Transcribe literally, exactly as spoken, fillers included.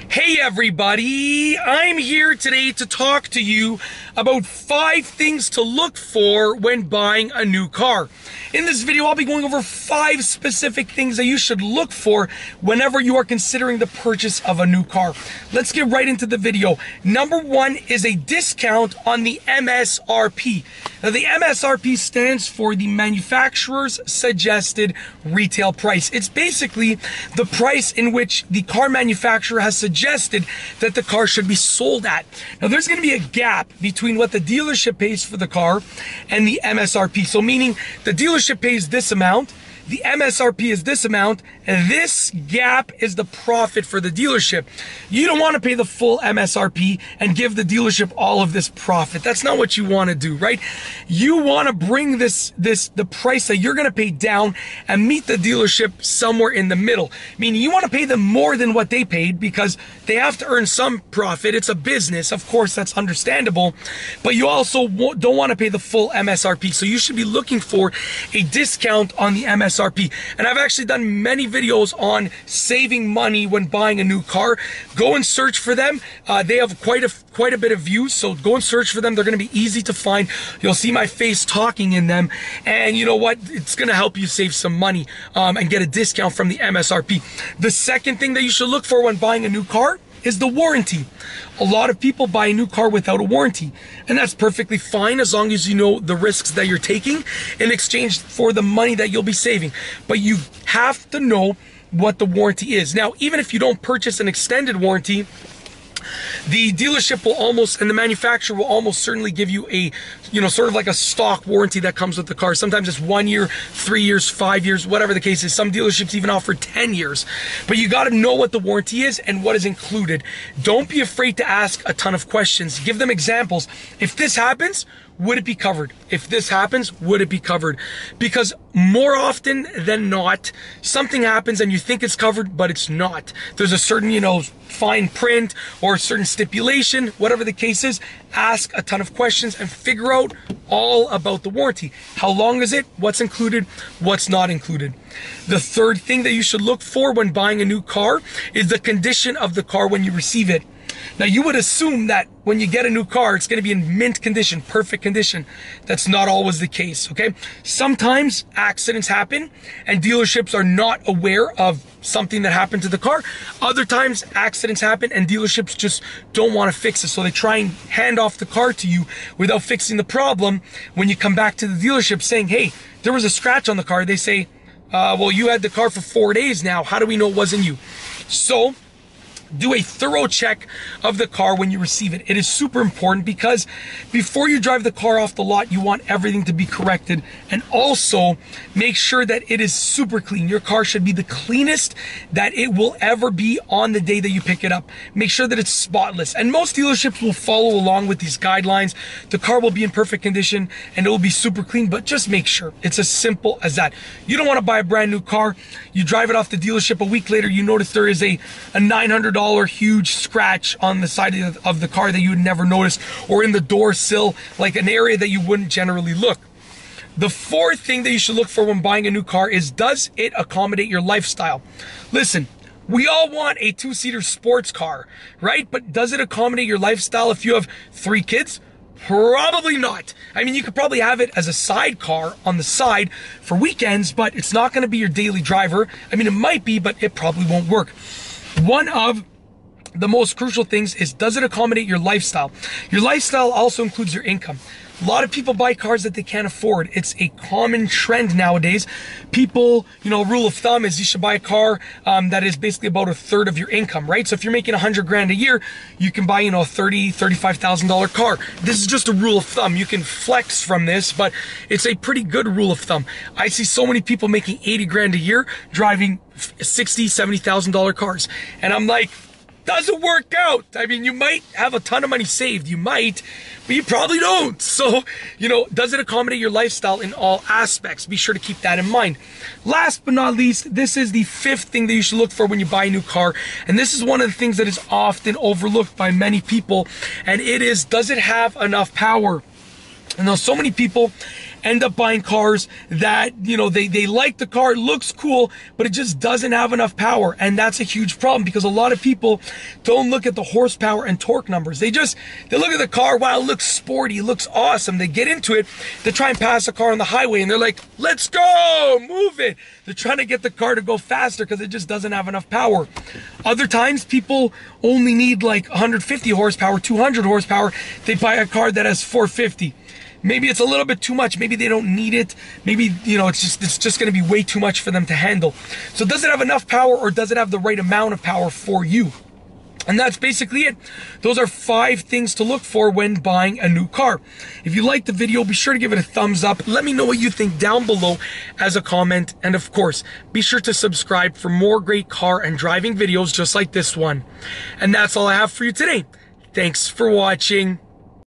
Hey everybody, I'm here today to talk to you about five things to look for when buying a new car. In this video, I'll be going over five specific things that you should look for whenever you are considering the purchase of a new car. Let's get right into the video. Number one is a discount on the M S R P. Now, the M S R P stands for the manufacturer's suggested retail price. It's basically the price in which the car manufacturer has suggested that the car should be sold at. Now, there's going to be a gap between what the dealership pays for the car and the M S R P. So meaning the dealership pays this amount, the M S R P is this amount, and this gap is the profit for the dealership. You don't want to pay the full M S R P and give the dealership all of this profit. That's not what you want to do, right? You want to bring this, this, the price that you're going to pay down and meet the dealership somewhere in the middle. Meaning you want to pay them more than what they paid because they have to earn some profit. It's a business. Of course, that's understandable, but you also don't want to pay the full M S R P. So you should be looking for a discount on the M S R P. And I've actually done many videos on saving money when buying a new car. Go and search for them. Uh, they have quite a quite a bit of views, so go and search for them. They're going to be easy to find. You'll see my face talking in them, and you know what? It's going to help you save some money um, and get a discount from the M S R P. The second thing that you should look for when buying a new car is the warranty. A lot of people buy a new car without a warranty, and that's perfectly fine as long as you know the risks that you're taking in exchange for the money that you'll be saving. But you have to know what the warranty is. Now, even if you don't purchase an extended warranty, the dealership will almost, and the manufacturer will almost certainly give you a, you know, sort of like a stock warranty that comes with the car. Sometimes it's one year, three years, five years, whatever the case is. Some dealerships even offer ten years. But you got to know what the warranty is and what is included. Don't be afraid to ask a ton of questions. Give them examples. If this happens, would it be covered? If this happens, would it be covered? Because more often than not, something happens and you think it's covered, but it's not. There's a certain, you know, fine print or a certain stipulation, whatever the case is. Ask a ton of questions and figure out all about the warranty. How long is it? What's included? What's not included? The third thing that you should look for when buying a new car is the condition of the car when you receive it. Now, you would assume that when you get a new car, it's going to be in mint condition, perfect condition. That's not always the case, okay? Sometimes accidents happen and dealerships are not aware of something that happened to the car. Other times accidents happen and dealerships just don't want to fix it. So they try and hand off the car to you without fixing the problem. When you come back to the dealership saying, hey, there was a scratch on the car, they say, uh, well, you had the car for four days now. How do we know it wasn't you? So do a thorough check of the car when you receive it. It is super important because before you drive the car off the lot, you want everything to be corrected, and also make sure that it is super clean. Your car should be the cleanest that it will ever be on the day that you pick it up. Make sure that it's spotless, and most dealerships will follow along with these guidelines. The car will be in perfect condition and it will be super clean, but just make sure. It's as simple as that. You don't want to buy a brand new car, you drive it off the dealership, a week later you notice there is a, a nine hundred dollar huge scratch on the side of the, of the car that you would never notice, or in the door sill, like an area that you wouldn't generally look. The fourth thing that you should look for when buying a new car is, does it accommodate your lifestyle? Listen, we all want a two-seater sports car, right? But does it accommodate your lifestyle if you have three kids? Probably not. I mean, you could probably have it as a sidecar on the side for weekends, but it's not going to be your daily driver. I mean, it might be, but it probably won't work. One of the most crucial things is, does it accommodate your lifestyle? Your lifestyle also includes your income. A lot of people buy cars that they can't afford. It's a common trend nowadays. People, you know, rule of thumb is you should buy a car um, that is basically about a third of your income, right? So if you're making a hundred grand a year, you can buy, you know, a thirty, thirty-five thousand dollar car. This is just a rule of thumb. You can flex from this, but it's a pretty good rule of thumb. I see so many people making eighty grand a year driving sixty, seventy thousand dollar cars, and I'm like, doesn't work out. I mean, you might have a ton of money saved, you might, but you probably don't. So, you know, does it accommodate your lifestyle in all aspects? Be sure to keep that in mind. Last but not least, this is the fifth thing that you should look for when you buy a new car. And this is one of the things that is often overlooked by many people. And it is, does it have enough power? And though so many people end up buying cars that, you know, they, they like the car, it looks cool, but it just doesn't have enough power. And that's a huge problem because a lot of people don't look at the horsepower and torque numbers. They just, they look at the car, wow, it looks sporty, it looks awesome. They get into it, they try and pass a car on the highway and they're like, let's go, move it. They're trying to get the car to go faster because it just doesn't have enough power. Other times people only need like one hundred fifty horsepower, two hundred horsepower. They buy a car that has four fifty. Maybe it's a little bit too much. Maybe they don't need it. Maybe, you know, it's just it's just going to be way too much for them to handle. So does it have enough power or does it have the right amount of power for you? And that's basically it. Those are five things to look for when buying a new car. If you liked the video, be sure to give it a thumbs up. Let me know what you think down below as a comment. And of course, be sure to subscribe for more great car and driving videos just like this one. And that's all I have for you today. Thanks for watching.